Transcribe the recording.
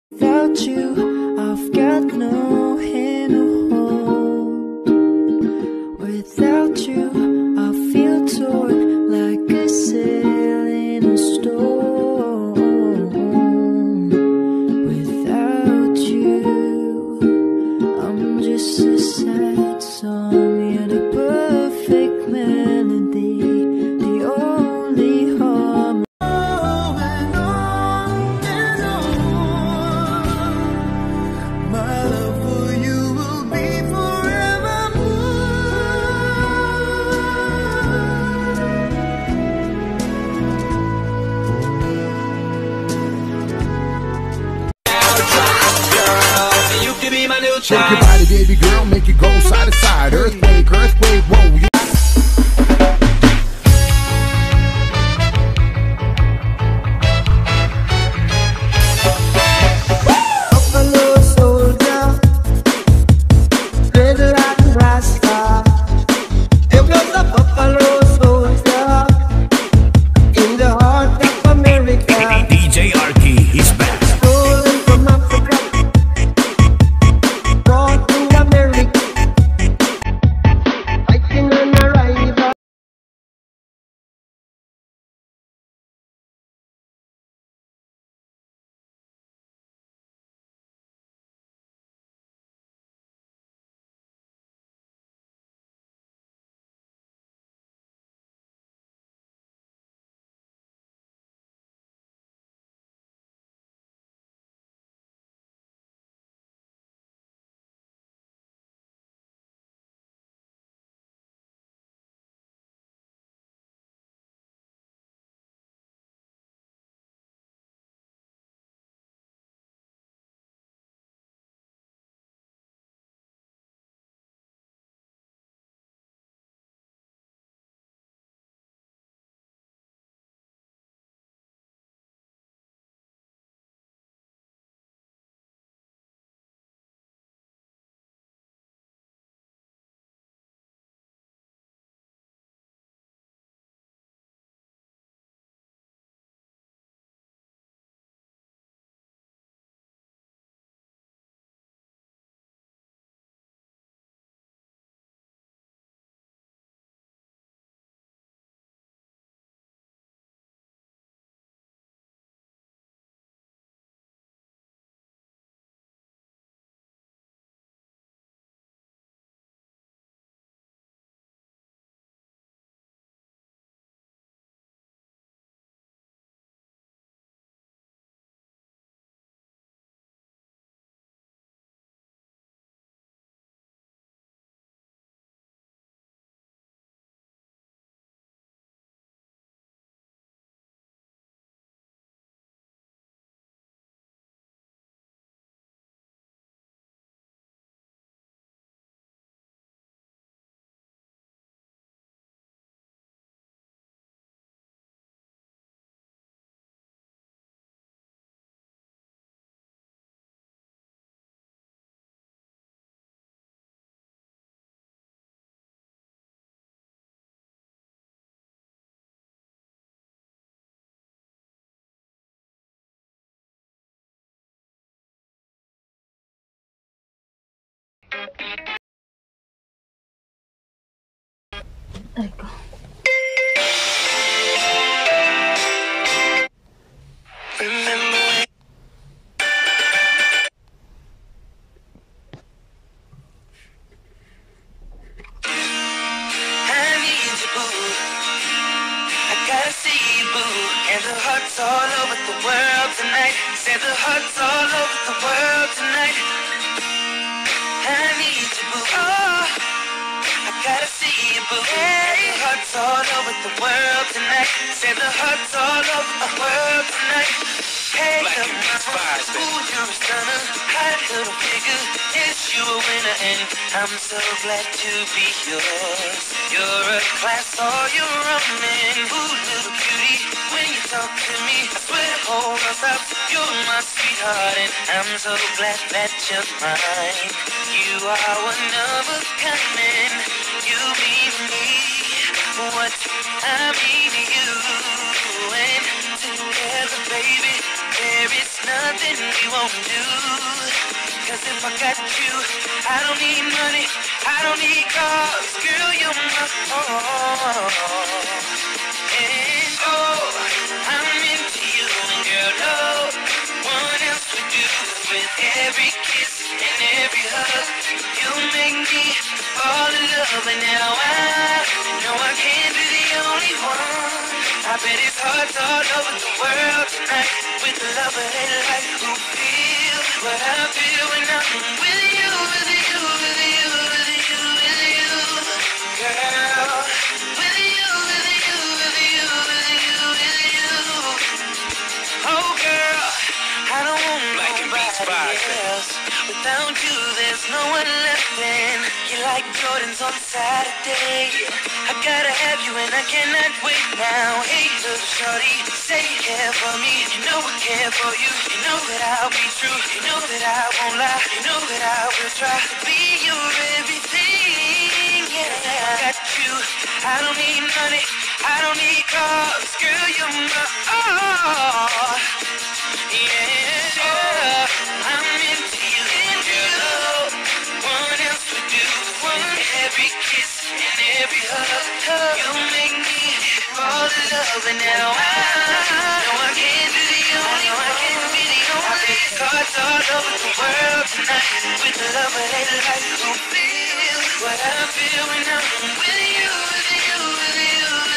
Without you, I've got no hand to hold. Without you, I feel torn like a sail in a storm. Without you, I'm just a sad song. You're the perfect melody, the only harmony. Shake your body, baby girl, make it go side to side. Earthquake, earthquake, whoa. Buffalo soldier, red like Rasta. There was a buffalo soldier in the heart of America. DJ Arky, he's back. Stolen from Africa, brought to America, fighting on arrival. Ecco. And the hearts all over the world tonight. Say the hearts all over the world tonight. I need you, boo. Oh, I gotta see you, boo. Hey, hearts all over the world tonight. Say the hearts all over the world tonight. Hey, Black come on, ooh, you're a stunner. Hot little figure, yes, you a winner, and I'm so glad to be yours. You're a class, all you're running. Ooh, little cutie, when you talk to me, I swear the whole world stops. You're my sweetheart, and I'm so glad that you're mine. You are one of a kind, and you mean to me what I mean to you, and together together, baby, there is nothing we won't do. Cause if I got you, I don't need money, I don't need cars, girl, you're my all. And oh, I'm into you, and girl, no one else would do. With every kiss and every hug, you make me fall in love. And now I know I can't be the only one. I bet it's hearts all over the world tonight with the love of their life who feel what I feel when I'm with you, with you, with you, with you, with you, girl. With you, with you, with you, with you, with you. Oh, girl, I don't want nobody else. Without you, there's no one left in. You're like Jordans on Saturday. I gotta have you and I cannot wait now. Hey, little shorty, say you care for me. You know I care for you. You know that I'll be true. You know that I won't lie. You know that I will try to be your everything. Yeah, I got you. I don't need money. I don't need cars. Girl, you're my all. Yeah, I'm into you. Girl, one else would do. Every kiss and every hug, you make me fall in love. And now I know I can't be the only one. I can't be the only. Hearts all over the world tonight with the love of their life who feel what I feel when I'm with you, with you, with you.